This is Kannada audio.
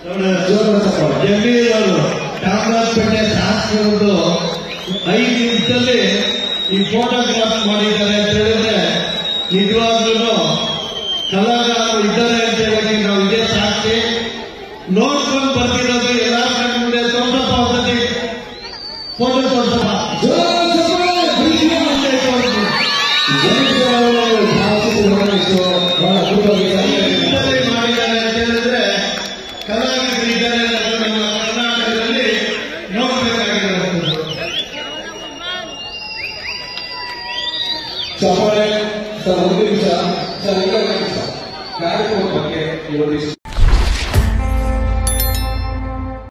ಜಮೀರವರು ಚಾಮರಾಜಪೇಟೆ ಶಾಸಕರದ್ದು 5 ನಿಮಿಷದಲ್ಲಿ ಈ ಫೋಟೋಗ್ರಾಫ್ ಮಾಡಿದ್ದಾರೆ ಅಂತ ಹೇಳಿದ್ರೆ ನಿಜವಾಗ್ಲೂ ಕಲಾಕಾರರು ಇದ್ದಾರೆ ಅಂತ ಹೇಳಿ ನಾವು ಇದೇ ಸಾಕ್ಷಿ ನೋಡ್ಕೊಂಡು ಬರ್ತಿರೋದು ಎಲ್ಲ ಕಣ್ಣು ಮುಂದೆ ತೋರ್ಸಪ್ಪ ಒಂದ್ಸತಿ ಫೋಟೋ ತೋರ್ಸಪ್ಪ ಮಾಡಿದ್ದಾರೆ ಅಂತ ಹೇಳಿದ್ರೆ ಕಲಾವಿದರಿದ್ದಾರೆ ನಮ್ಮ ಕರ್ನಾಟಕದಲ್ಲಿ ನೋಡಬೇಕಾಗಿರೋದು. ಚಪ್ಪಾಳೆ ಸರ್, ಒಂದು ನಿಮಿಷ ಸರ್, ಕಾರ್ಯಕ್ರಮದ ಬಗ್ಗೆ ಇವತ್ತು